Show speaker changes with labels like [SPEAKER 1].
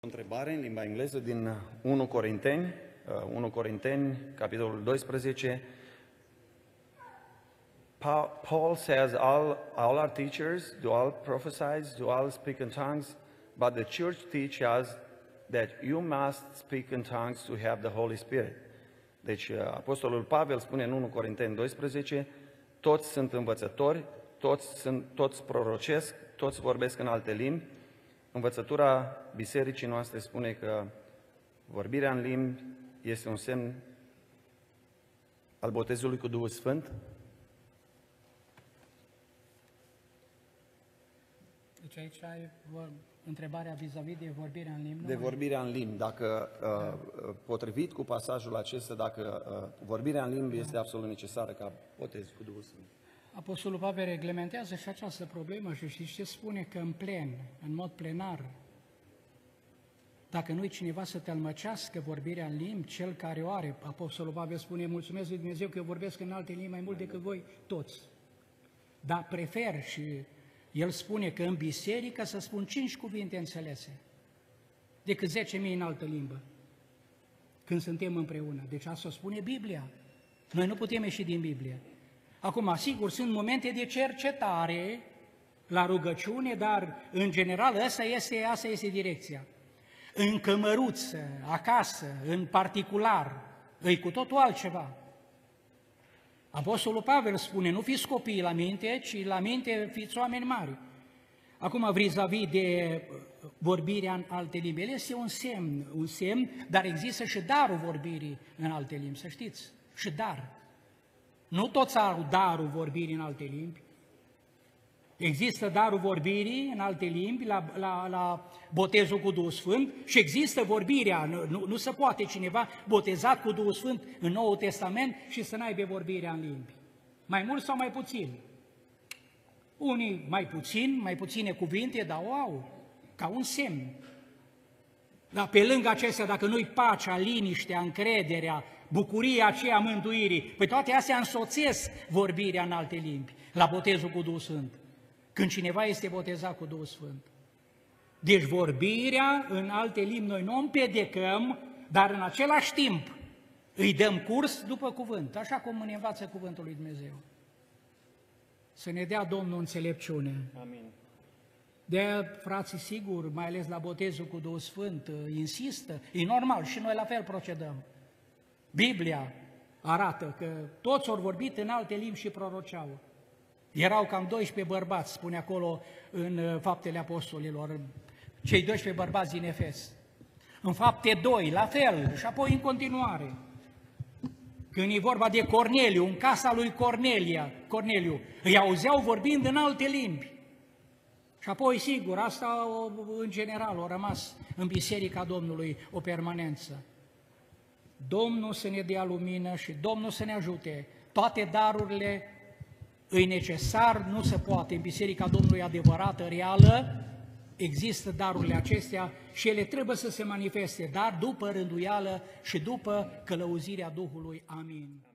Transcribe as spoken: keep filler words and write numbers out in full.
[SPEAKER 1] Întrebare în limba engleză din unu Corinteni, unu Corinteni, capitolul doisprezece. Paul says, all, all our teachers, do all prophesy, do all speak in tongues, but the church teaches that you must speak in tongues to have the Holy Spirit. Deci, Apostolul Pavel spune în unu Corinteni doisprezece, toți sunt învățători, toți, sunt, toți prorocesc, toți vorbesc în alte limbi. Învățătura bisericii noastre spune că vorbirea în limbi este un semn al botezului cu Duhul Sfânt.
[SPEAKER 2] Deci aici ai vor, întrebarea vis-a-vis de vorbirea în limbi.
[SPEAKER 1] De vorbirea în limbi, dacă uh, potrivit cu pasajul acesta, dacă uh, vorbirea în limbi este absolut necesară ca botez cu Duhul Sfânt.
[SPEAKER 2] Apostolul Pavel reglementează și această problemă și știți ce spune? Că în plen, în mod plenar, dacă nu-i cineva să tălmăcească vorbirea în limbi, cel care o are, Apostolul Pavel spune, mulțumesc lui Dumnezeu că eu vorbesc în alte limbi mai mult decât voi toți. Dar prefer și el spune că în biserică să spun cinci cuvinte înțelese, decât zece mii în altă limbă, când suntem împreună. Deci asta o spune Biblia. Noi nu putem ieși din Biblie. Acum, sigur, sunt momente de cercetare la rugăciune, dar, în general, asta este, asta este direcția. În cămăruță, acasă, în particular, îi cu totul altceva. Apostolul Pavel spune, nu fiți copii la minte, ci la minte fiți oameni mari. Acum, vis-a-vis de vorbirea în alte limbi, el este un semn, un semn, dar există și darul vorbirii în alte limbi, să știți, și dar. Nu toți au darul vorbirii în alte limbi. Există darul vorbirii în alte limbi la, la, la botezul cu Duhul Sfânt și există vorbirea, nu, nu se poate cineva botezat cu Duhul Sfânt în Noul Testament și să n-aibă vorbirea în limbi. Mai mult sau mai puțin? Unii mai puțin, mai puține cuvinte, dar o au, ca un semn. Dar pe lângă acestea, dacă nu-i pacea, liniștea, încrederea, bucuria aceea mântuirii, păi toate astea însoțesc vorbirea în alte limbi, la botezul cu Duhul Sfânt, când cineva este botezat cu Duhul Sfânt. Deci vorbirea în alte limbi noi nu împedecăm, dar în același timp îi dăm curs după cuvânt, așa cum ne învață cuvântul lui Dumnezeu. Să ne dea Domnul înțelepciune.
[SPEAKER 1] Amin.
[SPEAKER 2] De-aia, frații, sigur, mai ales la botezul cu Duhul Sfânt, insistă, e normal și noi la fel procedăm. Biblia arată că toți au vorbit în alte limbi și proroceau. Erau cam doisprezece bărbați, spune acolo în Faptele Apostolilor, cei doisprezece bărbați din Efes. În Fapte doi, la fel, și apoi în continuare. Când e vorba de Corneliu, în casa lui Cornelia, Corneliu, îi auzeau vorbind în alte limbi. Și apoi, sigur, asta în general a rămas în Biserica Domnului o permanență. Domnul să ne dea lumină și Domnul să ne ajute. Toate darurile îi necesar, nu se poate. În Biserica Domnului adevărată, reală, există darurile acestea și ele trebuie să se manifeste, dar după rânduială și după călăuzirea Duhului. Amin.